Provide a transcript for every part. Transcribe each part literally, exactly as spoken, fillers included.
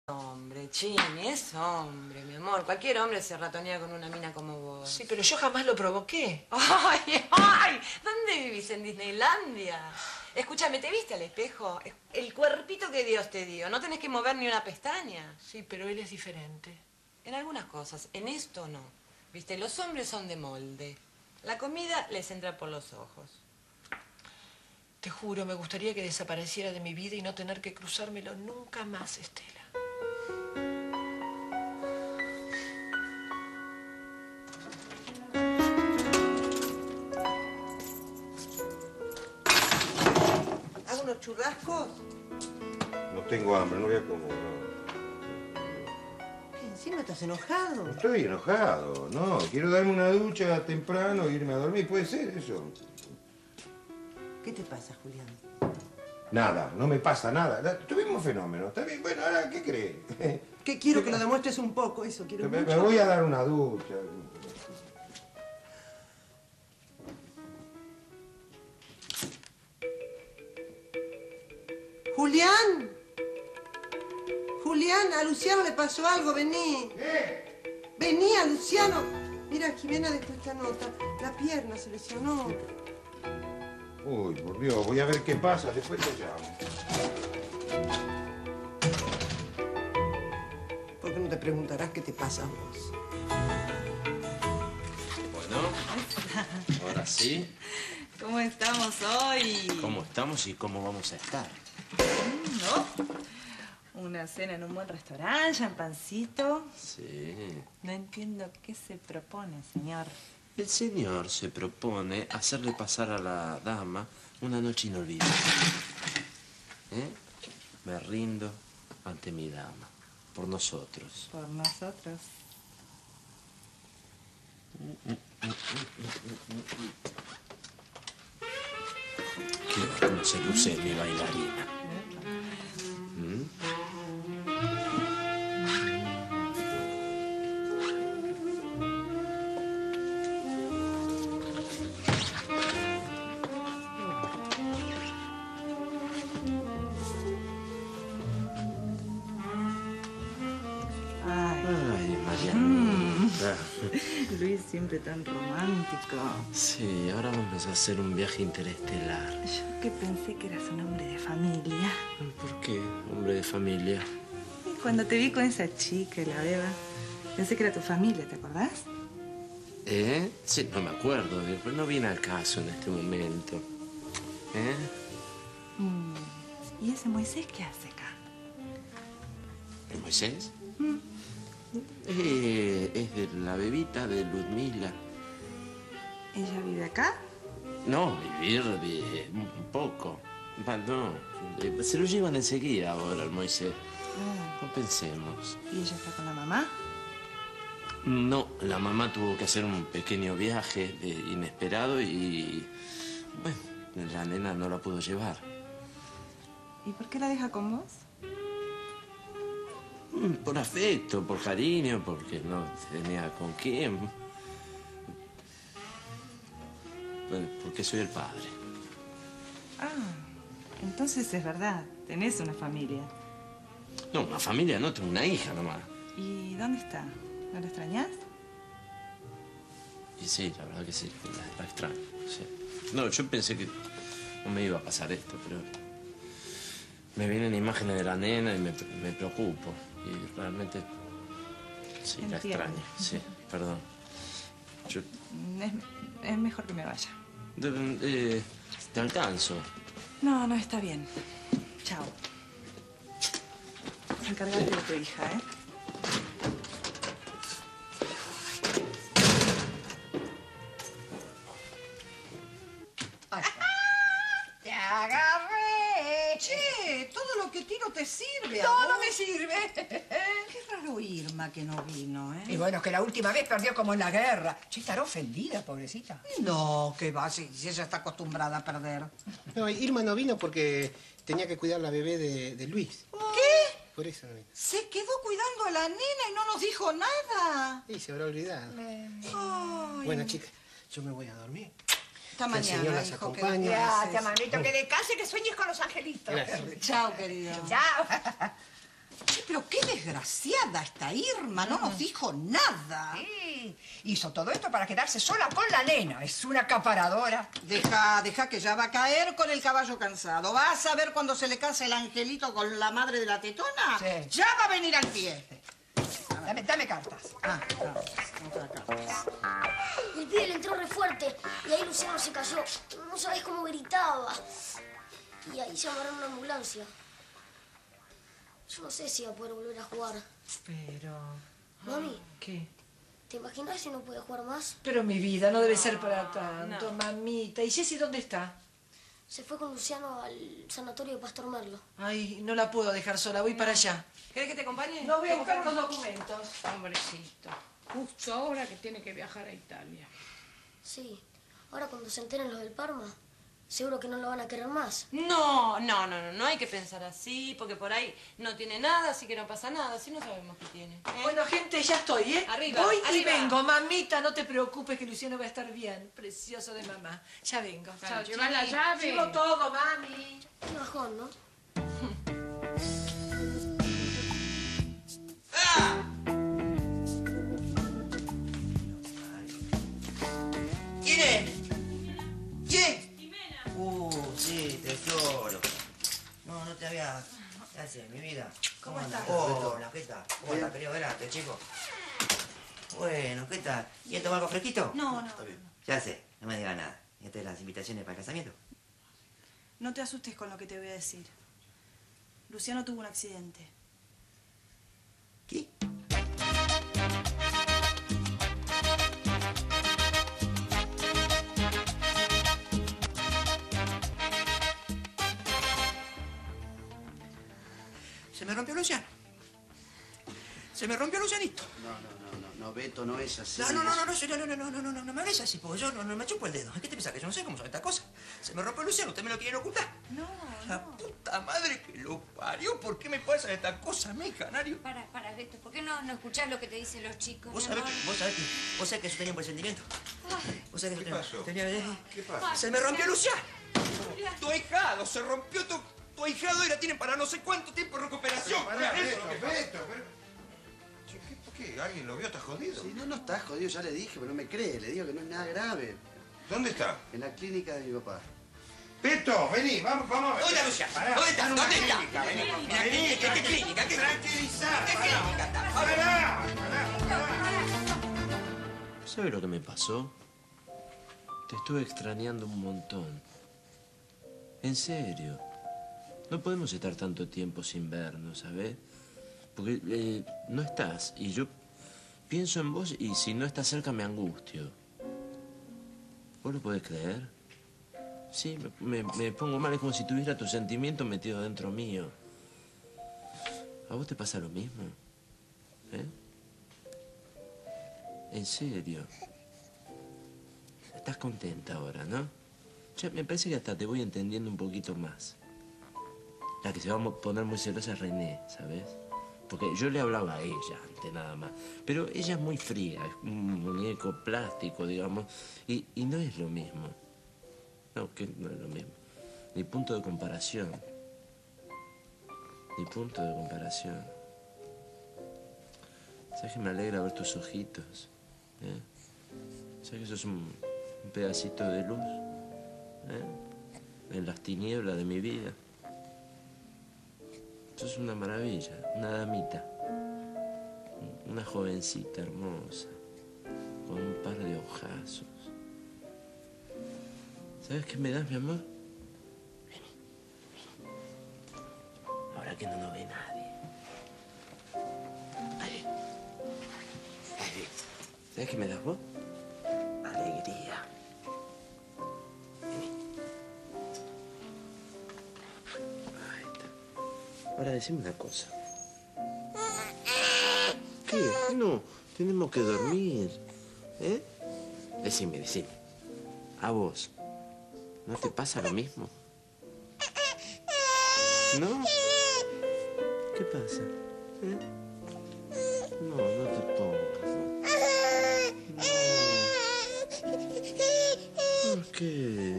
Hombre, Chini, es hombre, mi amor. Cualquier hombre se ratonea con una mina como vos. Sí, pero yo jamás lo provoqué. ¡Ay, ay! ¿Dónde vivís? ¿En Disneylandia? Escúchame, ¿te viste al espejo? El cuerpito que Dios te dio. No tenés que mover ni una pestaña. Sí, pero él es diferente. En algunas cosas, en esto no. Viste, los hombres son de molde. La comida les entra por los ojos. Te juro, me gustaría que desapareciera de mi vida y no tener que cruzármelo nunca más, Estela. ¿Hago unos churrascos? No tengo hambre, no voy a comer, no. ¿Qué, encima estás enojado? No estoy enojado, no. Quiero darme una ducha temprano e irme a dormir. ¿Puede ser eso? ¿Qué te pasa, Julián? Nada, no me pasa nada. Tuvimos fenómenos. ¿Está bien? Bueno, ahora, ¿qué crees? Que quiero que lo demuestres un poco, eso quiero Me, mucho. me voy a dar una ducha. ¡Julián! Julián, a Luciano le pasó algo, vení. ¿Qué? Vení, a Luciano. Mira, Jimena dejó esta nota. La pierna se lesionó. Uy, por Dios, voy a ver qué pasa, después te llamo. ¿Por qué no te preguntarás qué te pasa a vos? Bueno, ahora sí. ¿Cómo estamos hoy? ¿Cómo estamos y cómo vamos a estar? ¿No? Una cena en un buen restaurante, champancito. Sí. No entiendo qué se propone, señor. El señor se propone hacerle pasar a la dama una noche inolvidable. ¿Eh? Me rindo ante mi dama. Por nosotros. Por nosotros. Qué cómo se luce mi bailarina. ¿Mm? Ay, Ay, Marianita. Luis siempre tan romántico. Sí, ahora vamos a hacer un viaje interestelar. Yo que pensé que eras un hombre de familia. ¿Por qué, hombre de familia? Y cuando te vi con esa chica, la Beba, pensé que era tu familia, ¿te acordás? ¿Eh? Sí, no me acuerdo, pero no viene al caso en este momento. ¿Eh? Mm. ¿Y ese Moisés qué hace acá? ¿El Moisés? Mm. Eh, es de la bebita de Ludmila. ¿Ella vive acá? No, vivir vi- un poco. Va, no, eh, se lo llevan enseguida ahora al Moisés. Ah. No pensemos. ¿Y ella está con la mamá? No, la mamá tuvo que hacer un pequeño viaje eh, inesperado y... Bueno, la nena no la pudo llevar. ¿Y por qué la deja con vos? Mm, Por afecto, por cariño, porque no tenía con quién. Bueno, porque soy el padre. Ah, entonces es verdad, tenés una familia. No, una familia no, tengo una hija nomás. ¿Y dónde está? ¿No la extrañás? Y sí, la verdad que sí, la, la extraño, sí. No, yo pensé que no me iba a pasar esto, pero... Me vienen imágenes de la nena y me, me preocupo. Y realmente... Sí, la Entiendo. extraño, sí, perdón. Yo... Es, es mejor que me vaya. de- eh, te alcanzo. No, no, está bien. Chao. Encárgate de tu hija, ¿eh? ¡Te agarré! Che, todo lo que tiro te sirve. Todo amor. me sirve. Qué raro Irma que no vino, ¿eh? Y bueno, que la última vez perdió como en la guerra. Che, estará ofendida, pobrecita. No, que va, si, si ella está acostumbrada a perder. No, Irma no vino porque tenía que cuidar la bebé de, de Luis. ¿Qué? Por eso no vino. Se quedó cuidando a la nena y no nos dijo nada. Y se habrá olvidado. Ay, Bueno, chicas, yo me voy a dormir. hasta que el Señor mañana, las hijo. Que acompañe. Gracias, manito. Que descanse, que sueñes con los angelitos. Gracias. Chao, querido. Chao. Sí, pero qué desgraciada esta Irma, no nos dijo nada. Sí, hizo todo esto para quedarse sola con la nena. Es una acaparadora. Deja, deja que ya va a caer con el caballo cansado. ¿Vas a ver cuando se le case el angelito con la madre de la tetona? Sí. Ya va a venir al pie. Dame, dame cartas. Ah, no, otra carta. El pibe le entró re fuerte y ahí Luciano se cayó. No sabés cómo gritaba. Y ahí llamaron una ambulancia. Yo no sé si va a poder volver a jugar. Pero... Mami, ¿Qué? ¿te imaginas si no puede jugar más? Pero mi vida, no debe ser para tanto, mamita. ¿Y Jessy dónde está? Se fue con Luciano al sanatorio de Pastor Merlo. Ay, no la puedo dejar sola, voy para allá. ¿Querés que te acompañe? No, voy a buscar los documentos. Pobrecito. Justo ahora que tiene que viajar a Italia. Sí. Ahora cuando se enteren los del Parma, seguro que no lo van a querer más. No, no, no, no, no hay que pensar así, porque por ahí no tiene nada, así que no pasa nada, así no sabemos qué tiene. ¿eh? Bueno, gente, ya estoy, ¿eh? Arriba, Voy y arriba. vengo. Mamita, no te preocupes que Luciano va a estar bien. Precioso de mamá. Ya vengo. Chao, lleva la llave. Llevo todo, mami. Qué bajón, ¿no? ¿Quién es? ¿Quién? Jimena. Uh, sí, tesoro. No, no te había... ¿Qué haces, mi vida? ¿Cómo andas? estás? Hola, ¿qué tal? ¿Cómo estás? Querido velarte, chico. Bueno, ¿qué tal? ¿Quieres tomar algo fresquito? No, no. Está bien. Ya sé, no me digas nada. ¿Estas las invitaciones para el casamiento? No te asustes con lo que te voy a decir. Luciano tuvo un accidente. ¿Qué? Se me rompió Luciano. Se me rompió Lucianito. No, no, no, no, no, Beto, no es así. No, no, no, no, no, no, no, no, no, no, no, no, no me hables así, porque yo no, no me chupo el dedo. ¿Qué te pensás? Que yo no sé cómo son estas cosas. Se me rompió Luciano, ¿usted me lo quiere ocultar? No, La puta madre que lo parió, ¿por qué me pasan estas cosas a mí, canario? Para, para, Beto, ¿por qué no, no escuchás lo que te dicen los chicos? Vos mi sabés, amor? que, vos sabés que, vos sabés que yo tenía un presentimiento. Vos sabés que ¿Qué yo pasó? tenía, tenía- ¿Qué pasa? Se me rompió Luciano. Tu ahijado, se rompió tu, tu ahijado y la tienen para no sé cuánto tiempo de recuperación. Pará, ¿Qué es Beto, eso que pasa? Beto, pero... Che, ¿qué, ¿por qué? ¿Alguien lo vio? ¿Está jodido? Sí, no, no estás jodido, ya le dije, pero no me cree. Le digo que no es nada grave. ¿Dónde está? En la clínica de mi papá. Beto, vení, vamos, vamos a ver. ¿Dónde está Luciano? Pará, ¿Dónde está? en una ¿Dónde está? clínica, vení. Mira, Vení, ¿qué, qué clínica? ¿Qué Tranquilizar, ¿Qué pará. clínica está? Pará, pará, ¿Sabes lo que me pasó? Te estuve extrañando un montón. En serio. No podemos estar tanto tiempo sin vernos, ¿sabes? Porque eh, no estás y yo pienso en vos y si no estás cerca me angustio. ¿Vos lo podés creer? Sí, me, me- me pongo mal. Es como si tuviera tu sentimiento metido dentro mío. ¿A vos te pasa lo mismo? ¿Eh? En serio. Estás contenta ahora, ¿no? Ya me parece que hasta te voy entendiendo un poquito más. La que se va a poner muy celosa es René, ¿sabes? Porque yo le hablaba a ella antes nada más. Pero ella es muy fría, es un muñeco plástico, digamos. Y, y no es lo mismo. No, que no es lo mismo. Ni punto de comparación. Ni punto de comparación. ¿Sabes que me alegra ver tus ojitos? ¿Eh? ¿Sabes que sos un, un pedacito de luz? ¿Eh? En las tinieblas de mi vida. Sos una maravilla, una damita. Una jovencita hermosa. Con un par de ojazos. ¿Sabes qué me das, mi amor? Vení, vení. Ahora que no nos ve nadie. Ahí. Ahí. ¿Sabes qué me das vos? Alegría. Vení. Ahí está. Ahora decime una cosa. ¿Qué? No, tenemos que dormir. ¿Eh? Decime, decime. A vos. ¿No te pasa lo mismo? ¿No? ¿Qué pasa? ¿Eh? No, no te pongas. No. ¿Por qué?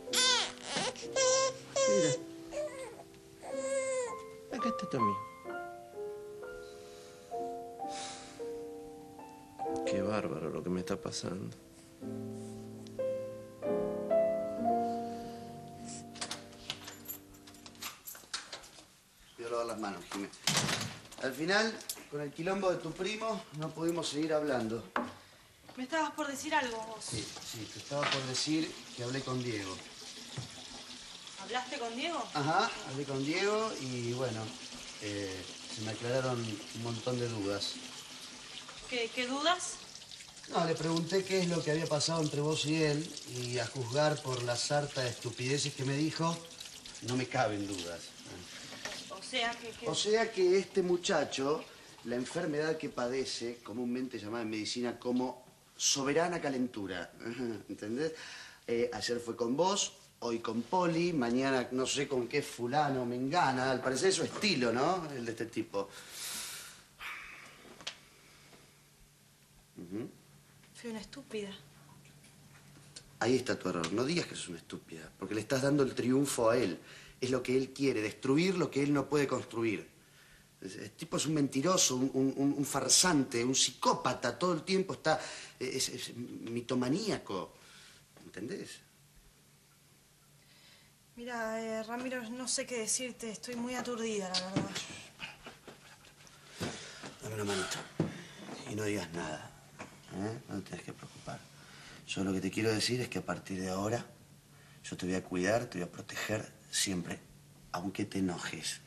Mira. Acá está Tommy. Qué bárbaro lo que me está pasando. Voy a lavar las manos, Jiménez. Al final, con el quilombo de tu primo, no pudimos seguir hablando. Me estabas por decir algo vos. Sí, sí, te estaba por decir que hablé con Diego. ¿Hablaste con Diego? Ajá, hablé con Diego y bueno, eh, se me aclararon un montón de dudas. ¿Qué, qué dudas? No, le pregunté qué es lo que había pasado entre vos y él y a juzgar por la sarta de estupideces que me dijo, no me caben dudas. O sea que... que... O sea que este muchacho, la enfermedad que padece, comúnmente llamada en medicina como soberana calentura, ¿entendés? Eh, ayer fue con vos, hoy con Poli, mañana no sé con qué fulano, mengana, al parecer es su estilo, ¿no? El de este tipo. Uh-huh. Fui una estúpida. Ahí está tu error. No digas que sos una estúpida, porque le estás dando el triunfo a él. Es lo que él quiere, destruir lo que él no puede construir. El tipo es un mentiroso, un, un, un farsante, un psicópata. Todo el tiempo está... Es, es mitomaníaco. ¿Entendés? Mira, eh, Ramiro, no sé qué decirte. Estoy muy aturdida, la verdad. Dame una manito. Y no digas nada. ¿Eh? No te tienes que preocupar. Yo lo que te quiero decir es que a partir de ahora yo te voy a cuidar, te voy a proteger siempre, aunque te enojes.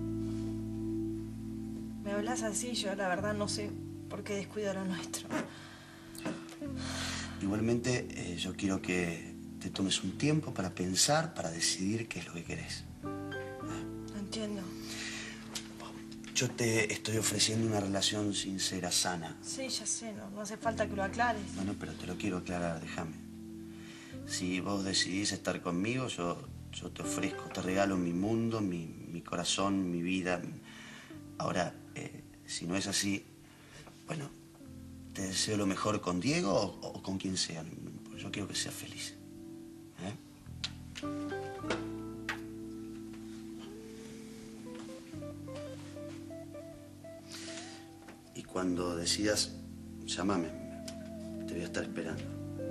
Me hablas así, yo la verdad no sé por qué descuido lo nuestro. Igualmente, eh, yo quiero que te tomes un tiempo para pensar, para decidir qué es lo que querés. No entiendo. Yo te estoy ofreciendo una relación sincera, sana. Sí, ya sé, no, no hace falta que lo aclares. Bueno, pero te lo quiero aclarar, déjame. Si vos decidís estar conmigo, yo, yo te ofrezco, te regalo mi mundo, mi, mi corazón, mi vida. Ahora, eh, si no es así, bueno, te deseo lo mejor con Diego o, o con quien sea. Yo quiero que seas feliz. ¿Eh? Y cuando decidas, llámame. Te voy a estar esperando.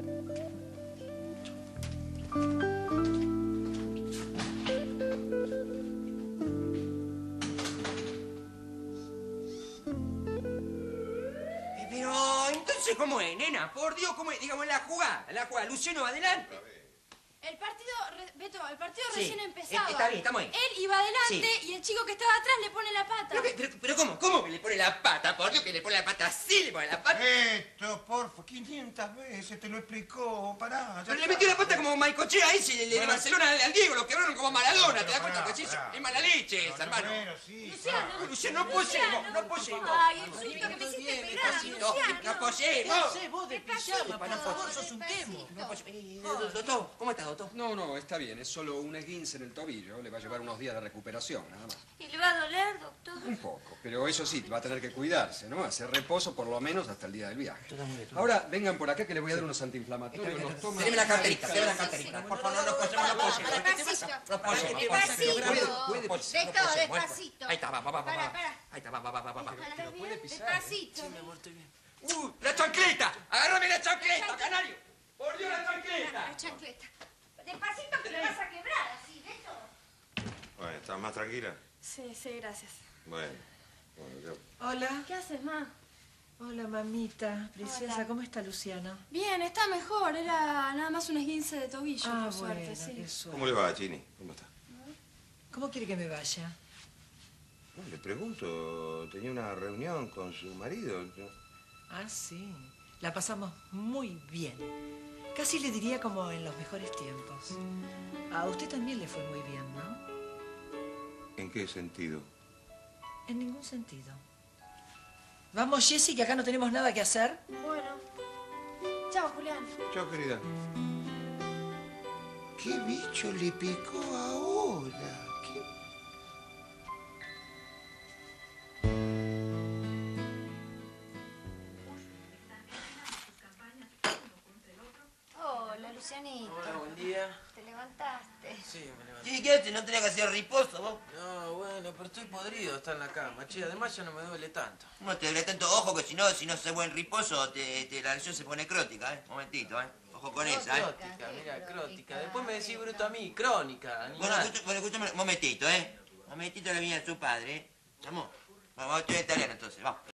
Pero, entonces, ¿cómo es, nena? Por Dios, ¿cómo es? Digamos, en la jugada, en la jugada. Luciano, adelante. El partido, re- Beto, el partido Sí, recién empezaba. eh, está bien, estamos ahí. Él iba adelante Sí. y el chico que estaba atrás le pone la pata. Pero, pero, pero ¿cómo? ¿Cómo que le pone la pata? Por Dios, que le pone la pata así, le pone la pata. Esto, porfa, quinientas veces te lo explicó, pará. ya Pero le está. metió la pata como Maicochea ahí, si el de Bueno. Barcelona al al Diego, lo quebraron como Maradona, Pero ¿te das cuenta? pará, Pues pará. es mala leche esa, No, no, hermano. bueno, sí, Luciano, Ah, Luciano, no posemos, no posemos. Ay, el susto que me hiciste pegar, Despacito, Luciano. no posemos. ¿Qué hacés vos de pijama? Por favor, sos un temo. No posemos. Eh, Doctor, ¿cómo está, doctor? No, no, está bien. Es solo un esguince en el tobillo. Le va a llevar unos días de recuperación, nada más. ¿Y le va a doler, doctor? Un poco. Pero eso sí, va a tener que cuidarse, ¿no? Hacer reposo por lo menos hasta el día del viaje. Ahora, vengan por acá que les voy a dar unos antiinflamatorios. Los toman- Deme la carterita, deme la carterita. Por favor, no lo posemos, no posemos. Despacito. No posemos, Despacito. puede, puede, Beto, no posemos. despacito. Ahí está, va, va, va, va. Para, para. Ahí está, va, va, va, va, va. ¿Estás bien? Despacito. ¡Uh, la chancleta! ¡Agárrame la chancleta, canario! ¡Por Dios, la chancleta! La chancleta. Despacito que me vas a quebrar así, Beto. Bueno, ¿estás más tranquila? Sí, sí, gracias. Bueno, bueno, yo... Hola. ¿Qué haces, ma? Hola, mamita. Preciosa, Hola. ¿cómo está Luciano? Bien, está mejor. Era nada más un esguince de tobillo, Ah, por bueno, suerte, sí. qué suerte. ¿Cómo le va, Chini? ¿Cómo está? ¿Cómo quiere que me vaya? No, le pregunto, tenía una reunión con su marido. yo- Ah, sí. La pasamos muy bien. Casi le diría como en los mejores tiempos. A usted también le fue muy bien, ¿no? ¿En qué sentido? En ningún sentido. Vamos, Jessy, que acá no tenemos nada que hacer. Bueno. Chao, Julián. Chao, querida. ¿Qué bicho le picó ahora? ¿Qué... Hola, Lucianito. Hola, buen día. ¿Te levantaste? Sí, me levanté. Sí, ¿qué haces? ¿No tenés que hacer riposo vos? No, bueno, pero estoy podrido, está en la cama, che. Además ya no me duele tanto. No te duele tanto, ojo, que si no, si no haces buen riposo, te, te- la lesión se pone crótica, ¿eh? Momentito, ¿eh? Ojo con esa, ¿eh? Crótica, mira, crótica. Después me decís bruto a mí, crónica, animal. Bueno, escucha- bueno, escúchame un momentito, ¿eh? Un momentito le viene a su padre, ¿eh? Vamos, vamos a estudiar italiano entonces, vamos.